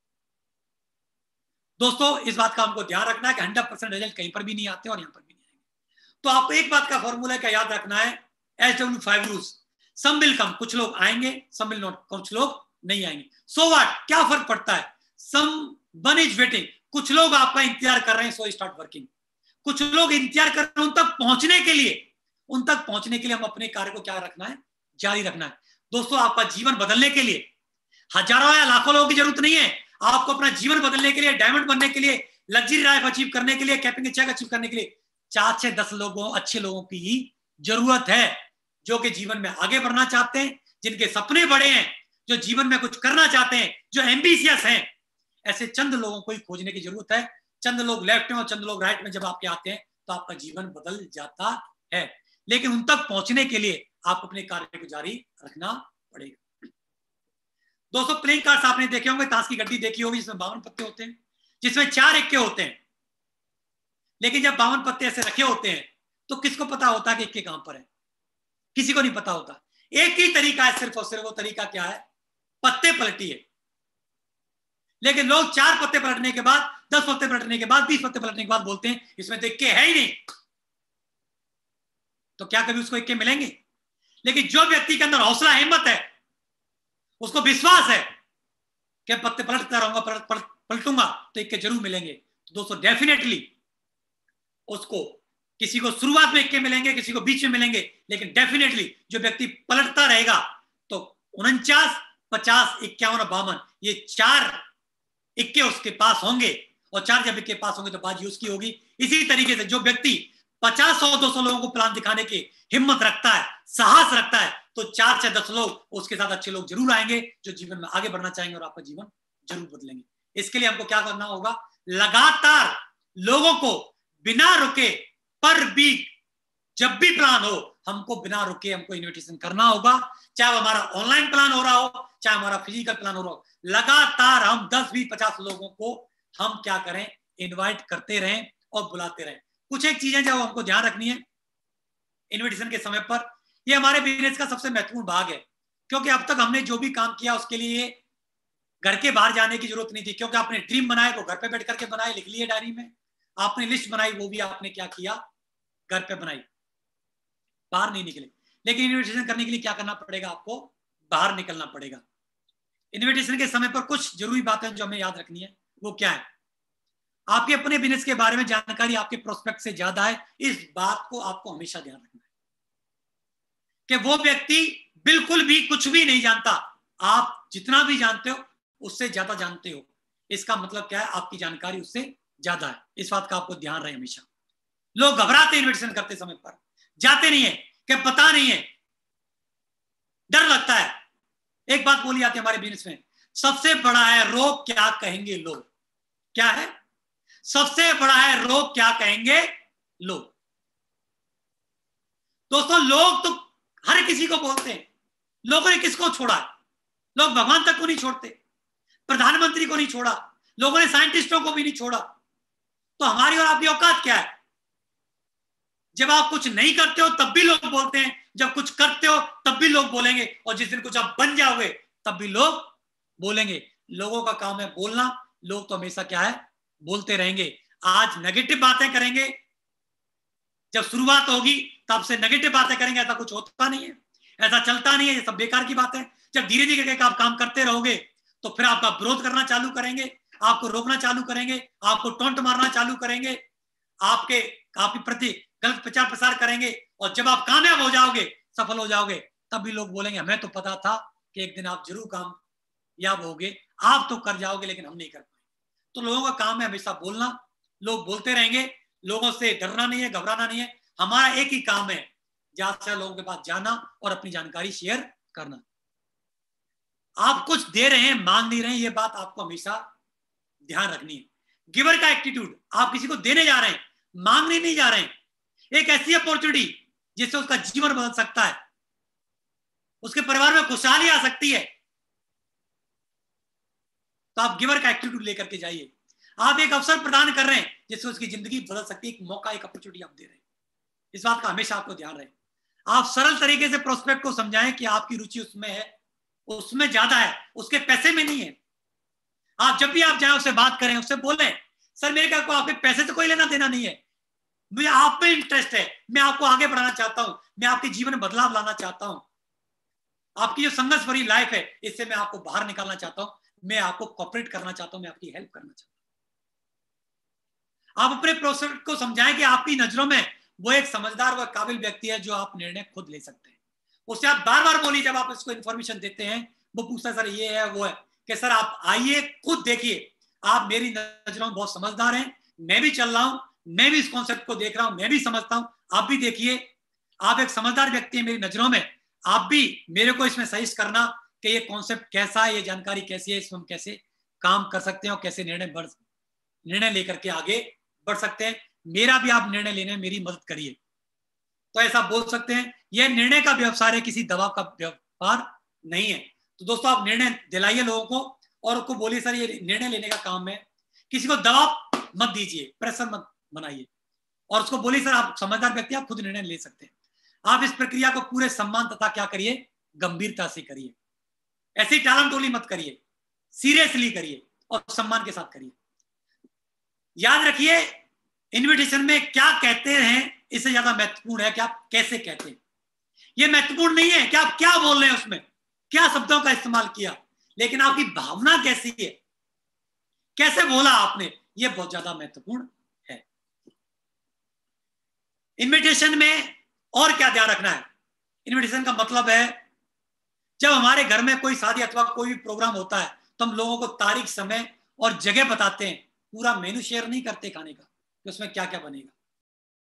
दोस्तों इस बात का हमको ध्यान रखना है कि हंड्रेड परसेंट रिजल्ट कहीं पर भी नहीं आते और यहाँ पर भी नहीं आएंगे। तो आपको एक बात का फॉर्मूला क्या याद रखना है, S W five rules, some will come, कुछ लोग आएंगे, सम विल नॉट, कुछ लोग नहीं आएंगे। सो so व्हाट, क्या फर्क पड़ता है, सम वन इज वेटिंग, कुछ लोग आपका इंतजार कर रहे हैं, सो स्टार्ट वर्किंग। कुछ लोग इंतजार कर रहे हैं उन तक पहुंचने के लिए, उन तक पहुंचने के लिए हम अपने कार्य को क्या रखना है, जारी रखना है। दोस्तों आपका जीवन बदलने के लिए हजारों या लाखों लोगों की जरूरत नहीं है। आपको अपना जीवन बदलने के लिए, डायमंड बनने के लिए, लग्जरी लाइफ अचीव करने के लिए, कैपिंग चेक अचीव करने के लिए चार से दस लोगों, अच्छे लोगों की ही जरूरत है, जो कि जीवन में आगे बढ़ना चाहते हैं, जिनके सपने बड़े हैं, जो जीवन में कुछ करना चाहते हैं, जो एम्बिशियस हैं। ऐसे चंद लोगों को ही खोजने की जरूरत है। चंद लोग लेफ्ट में और चंद लोग राइट में जब आपके आते हैं तो आपका जीवन बदल जाता है, लेकिन उन तक पहुंचने के लिए आप अपने कार्य को जारी रखना पड़ेगा। दोस्तों प्लेइंग कार्ड्स आपने देखे होंगे, ताश की गड्डी देखी होगी जिसमें बावन पत्ते होते हैं, जिसमें चार इक्के होते हैं, लेकिन जब बावन पत्ते ऐसे रखे होते हैं तो किसको पता होता है कि इक्के कहां पर है? किसी को नहीं पता होता। एक ही तरीका है सिर्फ और सिर्फ, वो तरीका क्या है, पत्ते पलटिए। लेकिन लोग चार पत्ते पलटने के बाद, दस पत्ते पलटने के बाद, बीस पत्ते पलटने के बाद बोलते हैं इसमें तो इक्के है ही नहीं। तो क्या कभी उसको इक्के मिलेंगे? लेकिन जो व्यक्ति के अंदर हौसला हिम्मत है, उसको विश्वास है कि पत्ते पलटता रहूंगा, पलट, पलट, पलटूंगा तो इक्के जरूर मिलेंगे। तो दोस्तों डेफिनेटली उसको, किसी को शुरुआत में इक्के मिलेंगे, किसी को बीच में मिलेंगे, लेकिन डेफिनेटली जो व्यक्ति पलटता रहेगा तो उनचास, पचास, इक्यावन और बावन, ये चार इक्के उसके पास होंगे, और चार जब इक्के पास होंगे तो बाजी उसकी होगी। इसी तरीके से जो व्यक्ति पचास, सौ, दो सौ लोगों को प्लान दिखाने की हिम्मत रखता है, साहस रखता है, तो चार से दस लोग, उसके साथ अच्छे लोग जरूर आएंगे जो जीवन में आगे बढ़ना चाहेंगे और आपका जीवन जरूर बदलेंगे। इसके लिए हमको क्या करना होगा, लगातार लोगों को बिना रुके, पर वीक जब भी प्लान हो, हमको बिना रुके हमको इन्विटेशन करना होगा। चाहे वो हमारा ऑनलाइन प्लान हो रहा हो, चाहे हमारा फिजिकल प्लान हो रहा हो, लगातार हम दस, बीस, पचास लोगों को हम क्या करें, इनवाइट करते रहें और बुलाते रहें। कुछ एक चीजें जो हमको ध्यान रखनी है इन्विटेशन के समय पर, ये हमारे बिजनेस का सबसे महत्वपूर्ण भाग है, क्योंकि अब तक हमने जो भी काम किया उसके लिए घर के बाहर जाने की जरूरत नहीं थी, क्योंकि आपने ड्रीम बनाए वो घर पे बैठ करके बनाए, लिख लिए डायरी में, आपने लिस्ट बनाई वो भी आपने क्या किया, घर पे बनाई, बाहर नहीं निकले। लेकिन इन्विटेशन करने के लिए क्या करना पड़ेगा, आपको बाहर निकलना पड़ेगा। इन्विटेशन के समय पर कुछ जरूरी बातें जो हमें याद रखनी है, वो क्या है, आपके अपने बिजनेस के बारे में जानकारी आपके प्रोस्पेक्ट से ज्यादा है, इस बात को आपको हमेशा ध्यान रखना है कि वो व्यक्ति बिल्कुल भी कुछ भी नहीं जानता, आप जितना भी जानते हो उससे ज्यादा जानते हो। इसका मतलब क्या है, आपकी जानकारी उससे ज्यादा है। इस बात का आपको ध्यान रहे हमेशा। लोग घबराते हैं इन्विटेशन करते समय पर, जाते नहीं है कि पता नहीं है, डर लगता है। एक बात बोली जाती है हमारे बिजनेस में, सबसे बड़ा है रोग क्या कहेंगे लोग। क्या है? सबसे बड़ा है रोग क्या कहेंगे लोग। दोस्तों लोग तो हर किसी को बोलते हैं, लोगों ने किसको छोड़ा है? लोग भगवान तक को नहीं छोड़ते, प्रधानमंत्री को नहीं छोड़ा, लोगों ने साइंटिस्टों को भी नहीं छोड़ा। तो हमारी और आपकी औकात क्या है? जब आप कुछ नहीं करते हो तब भी लोग बोलते हैं, जब कुछ करते हो तब भी लोग बोलेंगे, और जिस दिन कुछ आप बन जाओगे तब भी लोग बोलेंगे। लोगों का काम है बोलना, लोग तो हमेशा क्या है, बोलते रहेंगे। आज नेगेटिव बातें करेंगे, जब शुरुआत होगी तब से नेगेटिव बातें करेंगे, ऐसा कुछ होता नहीं है, ऐसा चलता नहीं है, ये सब बेकार की बात है। जब धीरे धीरे करके आप काम करते रहोगे तो फिर आपका विरोध करना चालू करेंगे, आपको रोकना चालू करेंगे, आपको टोंट मारना चालू करेंगे, आपके आपके प्रति गलत प्रचार प्रसार करेंगे। और जब आप कामयाब हो जाओगे, सफल हो जाओगे, तब भी लोग बोलेंगे हमें तो पता था कि एक दिन आप जरूर कामयाब होगे, आप तो कर जाओगे लेकिन हम नहीं कर पाए। तो लोगों का काम है हमेशा बोलना, लोग बोलते रहेंगे, लोगों से डरना नहीं है, घबराना नहीं है। हमारा एक ही काम है, ज्यादा से लोगों के पास जाना और अपनी जानकारी शेयर करना। आप कुछ दे रहे हैं, मांग नहीं रहे हैं, ये बात आपको हमेशा ध्यान रखनी है। गिवर का एटीट्यूड, आप किसी को देने जा रहे हैं, मांगने नहीं जा रहे हैं। एक ऐसी अपॉर्चुनिटी जिससे उसका जीवन बदल सकता है, उसके परिवार में खुशहाली आ सकती है, तो आप गिवर का एटीट्यूड लेकर के जाइए। आप एक अवसर प्रदान कर रहे हैं जिससे उसकी जिंदगी बदल सकती है, एक मौका, एक अपॉर्चुनिटी आप दे रहे हैं। इस बात का हमेशा आपको ध्यान रहे। आप सरल तरीके से प्रोस्पेक्ट को समझाएं कि आपकी रुचि उसमें है, उसमें ज्यादा है, उसके पैसे में नहीं है। आप जब भी आप जाए उससे बात करें, उससे बोलें सर मेरे क्या आपके पैसे से कोई लेना देना नहीं है, मुझे आप में इंटरेस्ट है, मैं आपको आगे बढ़ाना चाहता हूं, मैं आपके जीवन में बदलाव लाना चाहता हूं, आपकी जो संघर्ष भरी लाइफ है इससे मैं आपको बाहर निकालना चाहता हूं, मैं आपको कोऑपरेट करना चाहता हूं, मैं आपकी हेल्प करना चाहता हूं। आप अपने प्रोस्पेक्ट को समझाएं कि आपकी नजरों में वो एक समझदार व काबिल व्यक्ति है जो आप निर्णय खुद ले सकते हैं। उससे आप बार बार बोलिए, जब आप इसको इन्फॉर्मेशन देते हैं, वो पूछता है सर ये है वो है, कि सर आप आइए खुद देखिए, आप मेरी नजरों में बहुत समझदार हैं, मैं भी चल रहा हूं, मैं भी इस कॉन्सेप्ट को देख रहा हूं, मैं भी समझता हूं, आप भी देखिए, आप एक समझदार व्यक्ति हैं मेरी नजरों में, आप भी मेरे को इसमें सजेस्ट करना कि ये कॉन्सेप्ट कैसा है, ये जानकारी कैसी है, इसमें हम कैसे काम कर सकते हैं और कैसे निर्णय बढ़ निर्णय लेकर के आगे बढ़ सकते हैं, मेरा भी आप निर्णय लेने में मेरी मदद करिए। तो ऐसा बोल सकते हैं। यह निर्णय का व्यवसाय है, किसी दबाव का व्यापार नहीं है। तो दोस्तों आप निर्णय दिलाइए लोगों को और उनको बोलिए सर ये निर्णय लेने का काम है, किसी को दबाव मत दीजिए, प्रेशर मत बनाइए, और उसको बोलिए सर आप समझदार व्यक्ति, आप खुद निर्णय ले सकते हैं। आप इस प्रक्रिया को पूरे सम्मान तथा क्या करिए, गंभीरता से करिए, ऐसी टालम टोली मत करिए, सीरियसली करिए और सम्मान के साथ करिए। याद रखिए इन्विटेशन में क्या कहते हैं इससे ज्यादा महत्वपूर्ण है कि आप कैसे कहते हैं। यह महत्वपूर्ण नहीं है कि आप क्या बोल रहे हैं, उसमें क्या शब्दों का इस्तेमाल किया, लेकिन आपकी भावना कैसी है, कैसे बोला आपने, यह बहुत ज्यादा महत्वपूर्ण है। इन्विटेशन में और क्या ध्यान रखना है, इन्विटेशन का मतलब है जब हमारे घर में कोई शादी अथवा कोई भी प्रोग्राम होता है तो हम लोगों को तारीख, समय और जगह बताते हैं, पूरा मेनू शेयर नहीं करते खाने का कि उसमें क्या क्या बनेगा।